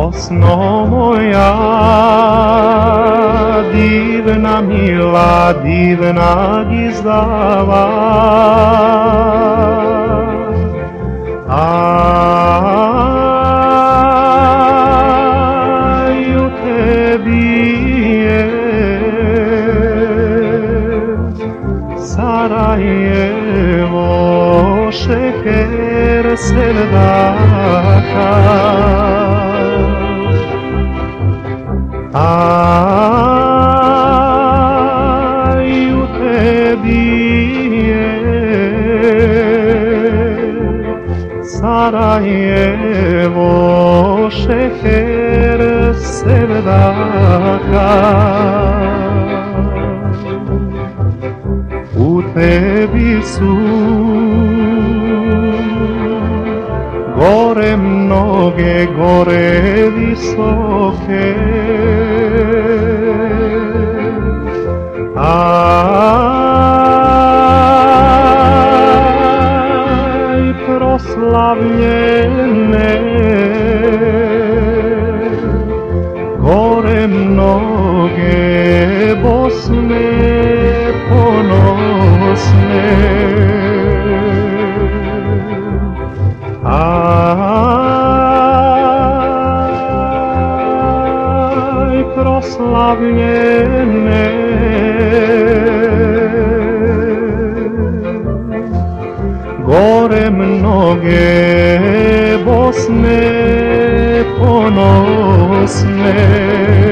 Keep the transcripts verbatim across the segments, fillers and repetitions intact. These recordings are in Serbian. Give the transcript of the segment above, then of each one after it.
Bosno moja, divna, mila, divna gizdava, aj u tebi je Sarajevo, šeker sevdaka. Aj u tebi je Sarajevo, šeher sevdaka. U tebi su gore mnoge, gore visoke, aj proslavljene, gore mnoge Bosne ponosne, aj proslavljene, gore mnoge Bosne ponosne.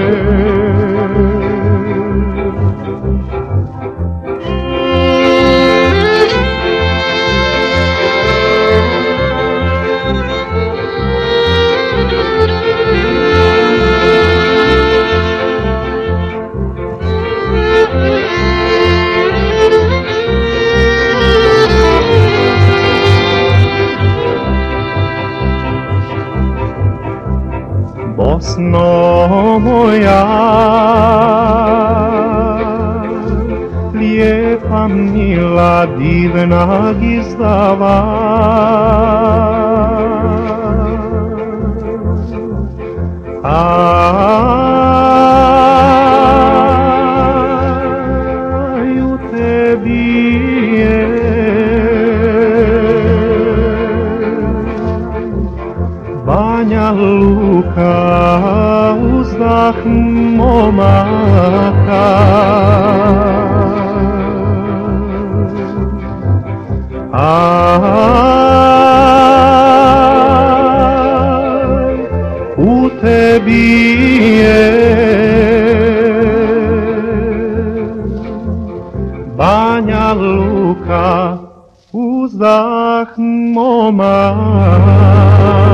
Bosno moja, lijepa, mila, divna gizdava, aj u tebi je Banja Luka, uzdah momaka, aj u tebi je Banja Luka, uzdah momaka.